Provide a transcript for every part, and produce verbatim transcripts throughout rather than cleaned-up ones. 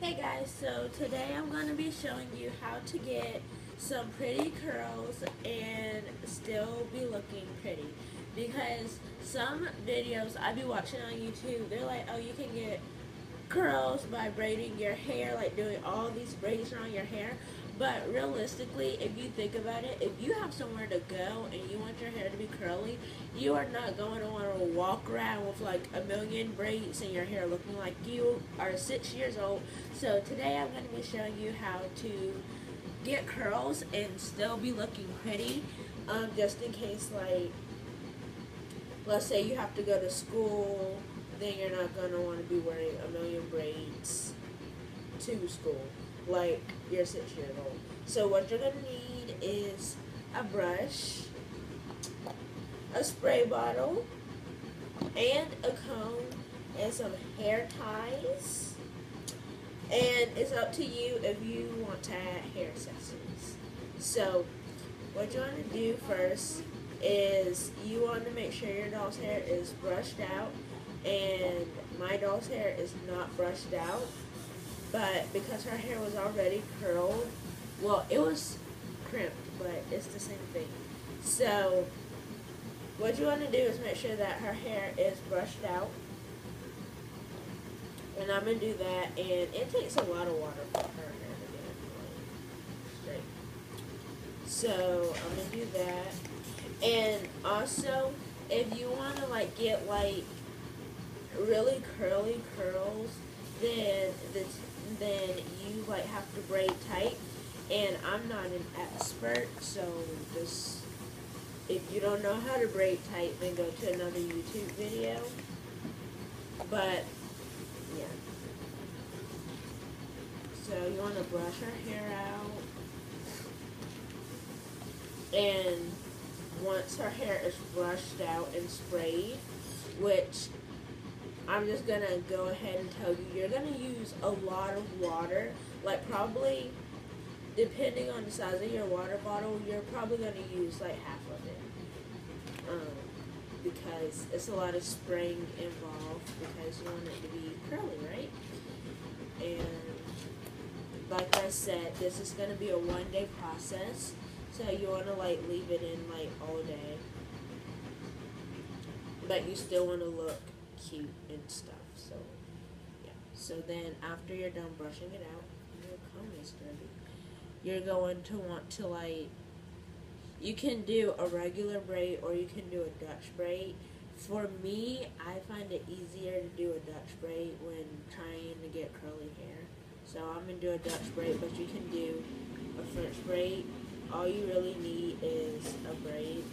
Hey guys, so today I'm going to be showing you how to get some pretty curls and still be looking pretty. Because some videos I be watching on YouTube, they're like, oh, you can get curls by braiding your hair, like doing all these braids around your hair. But realistically, if you think about it, if you have somewhere to go and you want your hair to be curly, you are not going to want to walk around with like a million braids in your hair looking like you are six years old. So today I'm going to be showing you how to get curls and still be looking pretty. Um, just in case, like, let's say you have to go to school, then you're not going to want to be wearing a million braids to school like you're six years old. So what you're going to need is a brush, a spray bottle, and a comb, and some hair ties. And it's up to you if you want to add hair accessories. So what you want to do first is you want to make sure your doll's hair is brushed out, and my doll's hair is not brushed out, but because her hair was already curled, well, it was crimped, but it's the same thing. So what you want to do is make sure that her hair is brushed out, and I'm going to do that, and it takes a lot of water for her hair to get straight. So I'm going to do that. And also, if you want to like get like really curly curls, then the, then you like have to braid tight. And I'm not an expert, so just if you don't know how to braid tight, then go to another YouTube video. But yeah. So you want to brush her hair out, and once her hair is brushed out and sprayed, which I'm just going to go ahead and tell you, you're going to use a lot of water, like probably, depending on the size of your water bottle, you're probably going to use like half of it, um, because it's a lot of spraying involved, because you want it to be curly, right? And like I said, this is going to be a one day process. So you want to like leave it in like all day, but you still want to look cute and stuff. So yeah. So then after you're done brushing it out, your comb is dirty. You're going to want to like, you can do a regular braid or you can do a Dutch braid. For me, I find it easier to do a Dutch braid when trying to get curly hair. So I'm going to do a Dutch braid, but you can do a French braid. All you really need is a braid,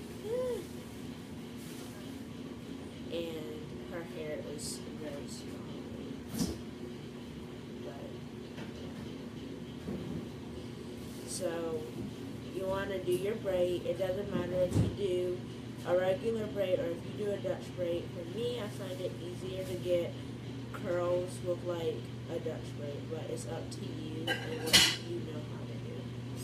and her hair is very small. But, so you want to do your braid. It doesn't matter if you do a regular braid or if you do a Dutch braid. For me, I find it easier to get curls with like a Dutch braid, but it's up to you and what you know how to do.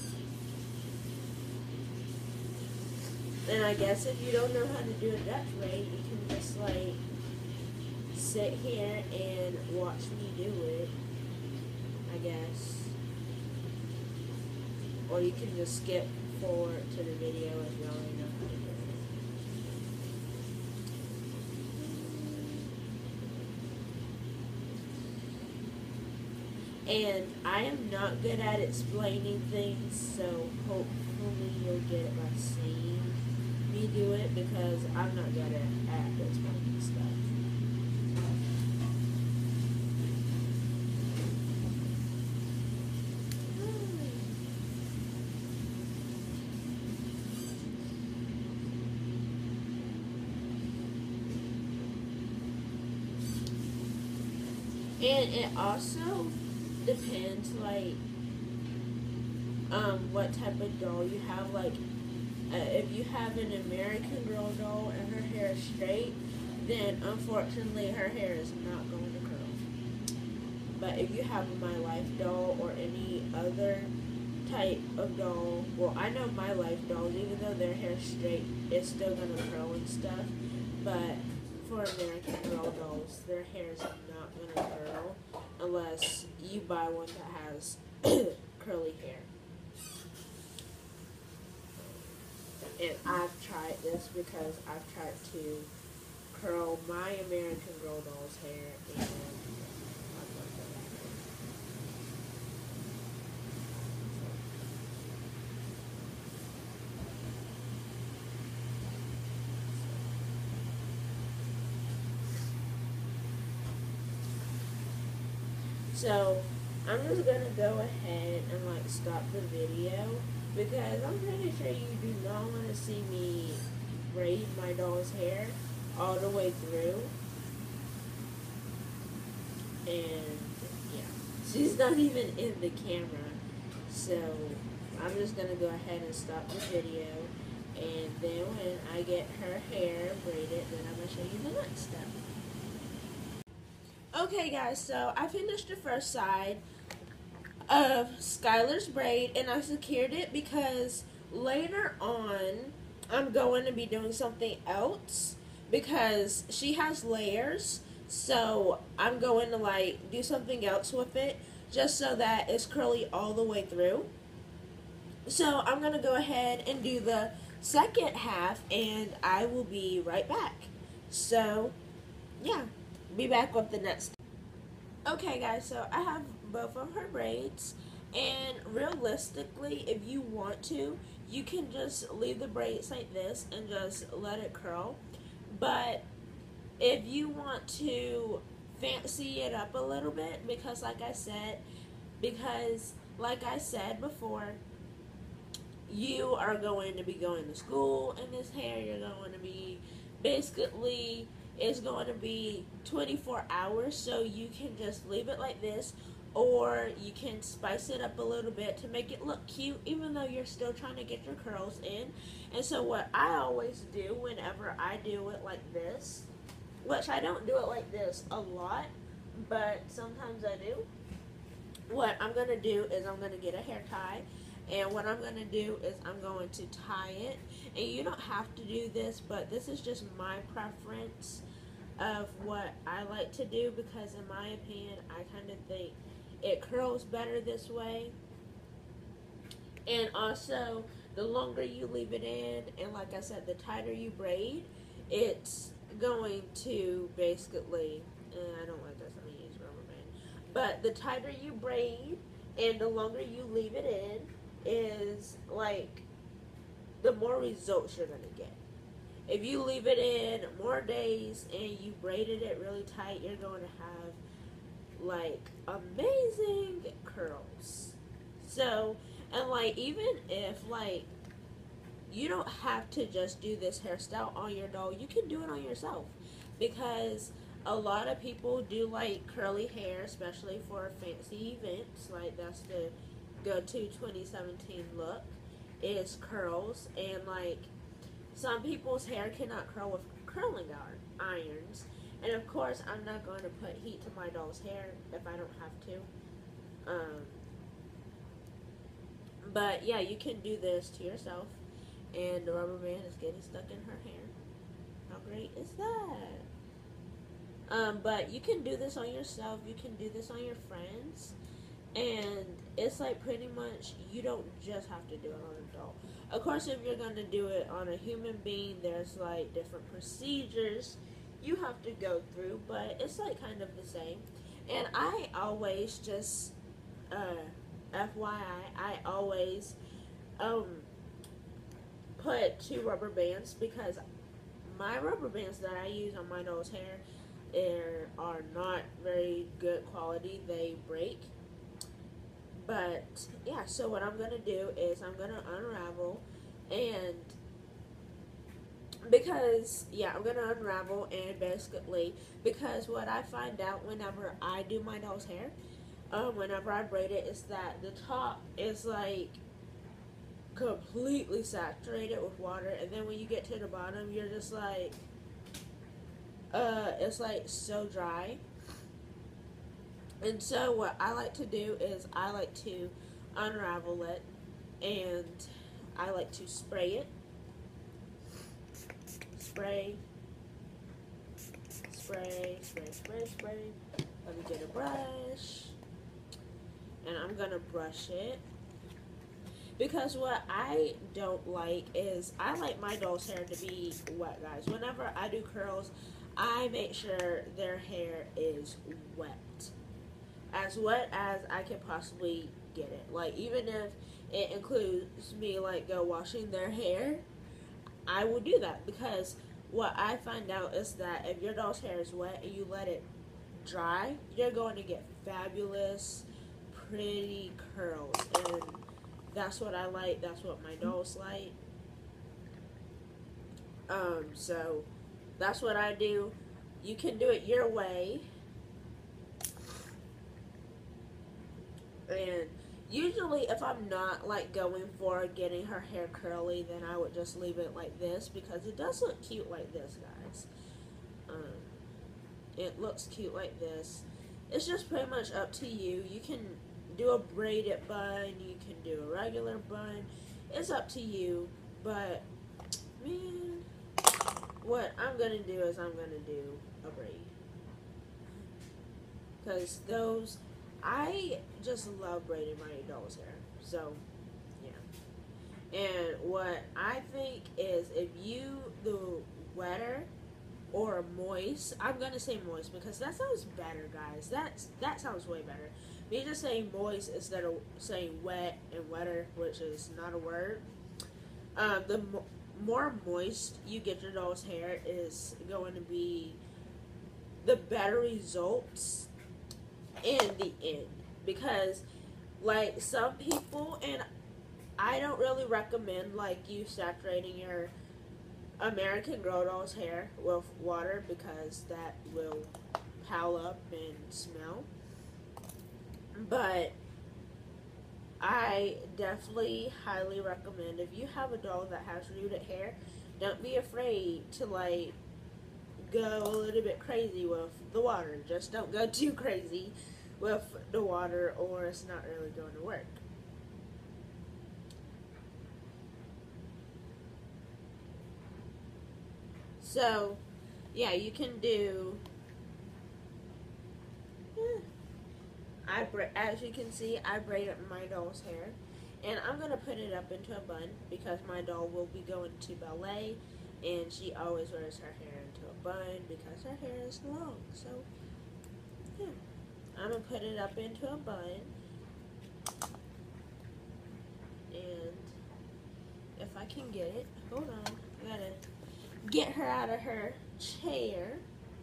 And I guess if you don't know how to do a Dutch braid, you can just like sit here and watch me do it, I guess. Or you can just skip forward to the video if you already know how to do it. And I am not good at explaining things, so hopefully you'll get it by seeing me do it, because I'm not good at, at explaining stuff. And it also depends, like, um, what type of doll you have. Like, uh, if you have an American Girl doll and her hair is straight, then unfortunately her hair is not going to curl. But if you have a My Life doll or any other type of doll, well, I know My Life dolls, even though their hair is straight, it's still going to curl and stuff. But for American Girl dolls, their hair is not going to curl unless you buy one that has curly hair. And I've tried this because I've tried to curl my American Girl doll's hair, and I've worked it out. So I'm just gonna go ahead and like stop the video because I'm pretty sure you do not want to see me braid my doll's hair all the way through. And yeah, she's not even in the camera, so I'm just gonna go ahead and stop the video, and then when I get her hair braided, then I'm gonna show you the next step. Okay guys, so I finished the first side of Skylar's braid, and I secured it because later on I'm going to be doing something else because she has layers, so I'm going to like do something else with it just so that it's curly all the way through. So I'm going to go ahead and do the second half, and I will be right back. So yeah, be back with the next. Okay guys, so I have both of her braids, and realistically, if you want to, you can just leave the braids like this and just let it curl. But if you want to fancy it up a little bit, because like I said, because like I said before, you are going to be going to school in this hair. You're going to be basically, it's going to be twenty-four hours, so you can just leave it like this, or you can spice it up a little bit to make it look cute even though you're still trying to get your curls in. And so what I always do whenever I do it like this, which I don't do it like this a lot, but sometimes I do, what I'm going to do is I'm going to get a hair tie. And what I'm going to do is I'm going to tie it. And you don't have to do this, but this is just my preference of what I like to do, because in my opinion, I kind of think it curls better this way. And also, the longer you leave it in, and like I said, the tighter you braid, it's going to basically, eh, I don't like this, I'm going to use rubber band. But the tighter you braid and the longer you leave it in, is like the more results you're gonna get. If you leave it in more days and you braided it really tight, you're going to have like amazing curls. So, and like even if like you don't have to just do this hairstyle on your doll, you can do it on yourself, because a lot of people do like curly hair, especially for fancy events. Like that's the go-to twenty seventeen look is curls, and like some people's hair cannot curl with curling iron irons, and of course I'm not going to put heat to my doll's hair if I don't have to. Um, but yeah, you can do this to yourself, and the rubber band is getting stuck in her hair. How great is that? Um, but you can do this on yourself, you can do this on your friends. And it's like pretty much you don't just have to do it on a doll. Of course, if you're going to do it on a human being, there's like different procedures you have to go through, but it's like kind of the same. And I always just, uh, F Y I, I always um, put two rubber bands, because my rubber bands that I use on my doll's hair are, are not very good quality. They break. But yeah, so what I'm going to do is I'm going to unravel, and because, yeah, I'm going to unravel, and basically, because what I find out whenever I do my doll's hair, um, whenever I braid it, is that the top is like completely saturated with water, and then when you get to the bottom, you're just like, uh, it's like so dry. And so what I like to do is I like to unravel it, and I like to spray it. Spray, spray, spray, spray, spray. Let me get a brush. and I'm gonna brush it. Because what I don't like is I like my doll's hair to be wet, guys. Whenever I do curls, I make sure their hair is wet. As wet as I can possibly get it. Like, even if it includes me, like, go washing their hair, I will do that. Because what I find out is that if your doll's hair is wet and you let it dry, you're going to get fabulous, pretty curls. And that's what I like. That's what my dolls like. Um, so that's what I do. You can do it your way. And usually if I'm not like going for getting her hair curly, then I would just leave it like this because it does look cute like this, guys. Um, it looks cute like this. It's just pretty much up to you. You can do a braided bun, you can do a regular bun. It's up to you, but man, what I'm gonna do is I'm gonna do a braid. Because those, I just love braiding my doll's hair. So, yeah. And what I think is if you do wetter or moist, I'm gonna say moist because that sounds better, guys. That's that sounds way better. Me just saying moist instead of saying wet and wetter, which is not a word. Um, the mo more moist you get your doll's hair is going to be the better results in the end. Because, like, some people, and I don't really recommend, like, you saturating your American Girl doll's hair with water because that will pile up and smell. But I definitely highly recommend if you have a doll that has rooted hair, don't be afraid to like go a little bit crazy with the water. Just don't go too crazy with the water or it's not really going to work. So, yeah, you can do yeah, I as you can see, I braided my doll's hair, and I'm gonna put it up into a bun because my doll will be going to ballet, and she always wears her hair into a bun because her hair is long. So, yeah, I'm gonna put it up into a bun, and if I can get it, hold on, I gotta get her out of her chair.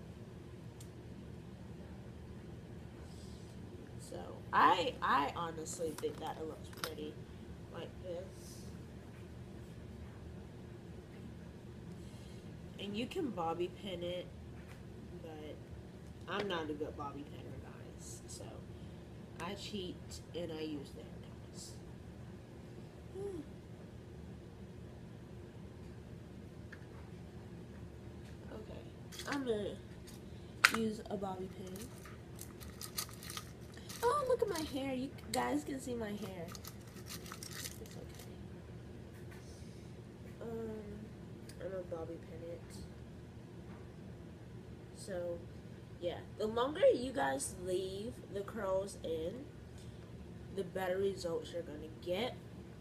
So I I honestly think that it looks pretty like this. And you can bobby pin it, but I'm not a good bobby pinner, guys. So I cheat and I use the hair ties. Hmm. Okay, I'm gonna use a bobby pin. Oh, look at my hair. You guys can see my hair. It's okay. Um, I'm gonna bobby pin it. So, yeah. The longer you guys leave the curls in, the better results you're gonna get.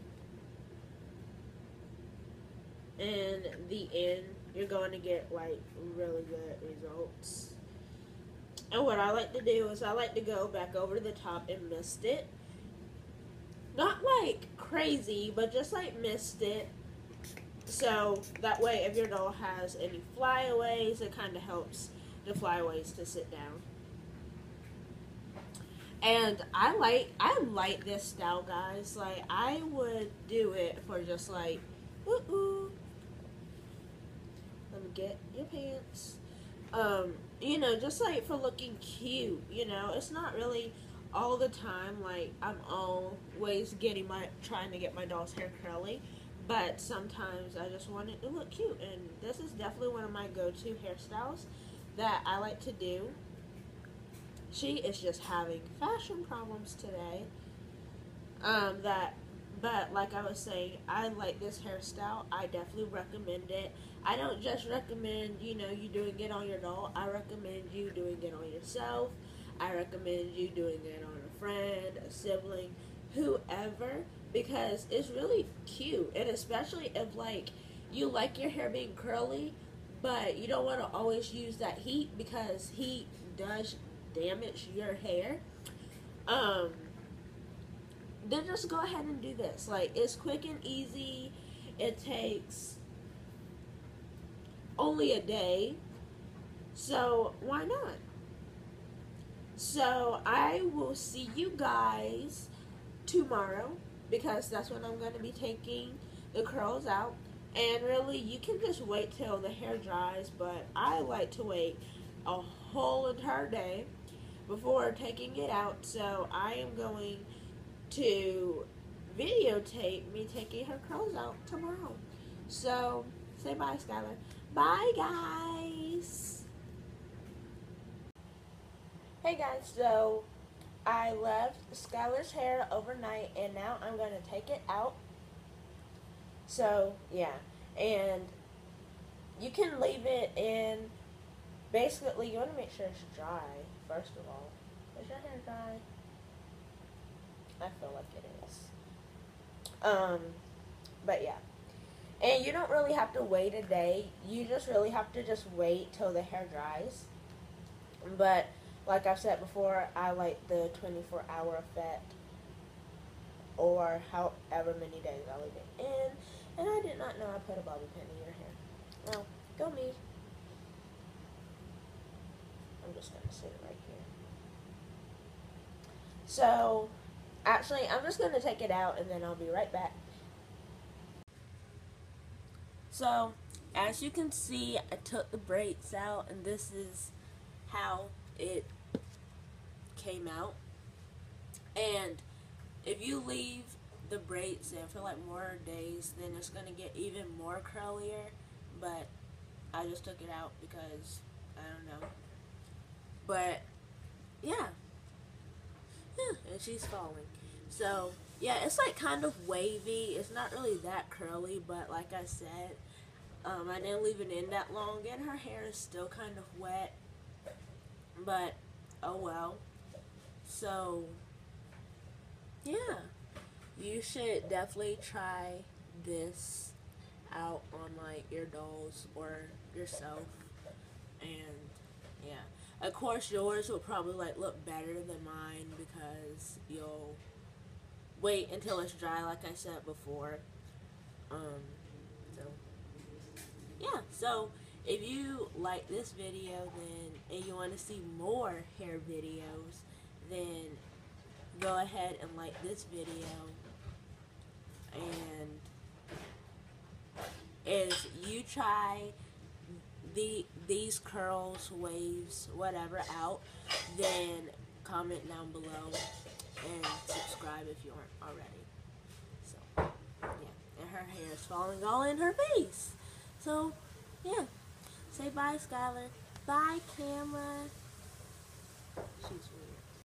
In the end, you're going to get, like, really good results. And what I like to do is I like to go back over the top and mist it. Not like crazy, but just like mist it. So that way if your doll has any flyaways, it kind of helps the flyaways to sit down. And I like I like this style, guys. Like, I would do it for just like, ooh, ooh. Let me get your pants. Um, you know, just like for looking cute, you know, it's not really all the time, like, I'm always getting my, trying to get my doll's hair curly, but sometimes I just want it to look cute, and this is definitely one of my go-to hairstyles that I like to do. She is just having fashion problems today, um, that, but like I was saying, I like this hairstyle. I definitely recommend it. I don't just recommend, you know, you doing it on your doll. I recommend you doing it on yourself. I recommend you doing it on a friend, a sibling, whoever, because it's really cute. And especially if like you like your hair being curly, but you don't want to always use that heat because heat does damage your hair. Um, then just go ahead and do this. Like, it's quick and easy. It takes only a day. So, why not? So, I will see you guys tomorrow because that's when I'm going to be taking the curls out. And really, you can just wait till the hair dries, but I like to wait a whole entire day before taking it out. So, I am going to videotape me taking her curls out tomorrow. So, say bye, Skylar. Bye, guys. Hey guys, so I left Skylar's hair overnight and now I'm going to take it out. So, yeah. And you can leave it in, basically, you want to make sure it's dry, first of all. Is your hair dry? I feel like it is. Um, but yeah. And you don't really have to wait a day. You just really have to just wait till the hair dries. But like I've said before, I like the twenty-four hour effect, or however many days I leave it in. And I did not know I put a bobby pin in your hair. Well, go me. I'm just going to sit it right here. So, actually, I'm just going to take it out and then I'll be right back. So, as you can see, I took the braids out and this is how it came out. And if you leave the braids in for like more days, then it's going to get even more curlier. But I just took it out because I don't know. But yeah. Yeah, and she's falling. So yeah, it's like kind of wavy. It's not really that curly, but like I said, um, I didn't leave it in that long, and her hair is still kind of wet. But oh well. So yeah, you should definitely try this out on like your dolls or yourself. And yeah, of course yours will probably like look better than mine because you'll wait until it's dry, like I said before. Um, so yeah, so if you like this video then and you want to see more hair videos, then go ahead and like this video. And if you try the these curls, waves, whatever out, then comment down below and subscribe if you aren't already. So yeah, and her hair is falling all in her face. So yeah, say bye, Skylar. Bye, camera. She's